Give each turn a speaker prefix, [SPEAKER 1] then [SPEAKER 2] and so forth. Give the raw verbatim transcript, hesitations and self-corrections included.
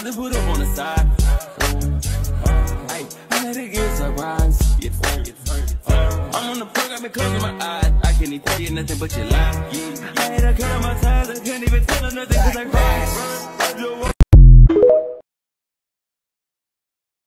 [SPEAKER 1] I just put up on the side. Hey, I let it get surprised. I'm on the plug, I've been closing my eyes. I can't even tell you nothing but your lies. I had a cut on my ties, I can't even tell her nothing cause I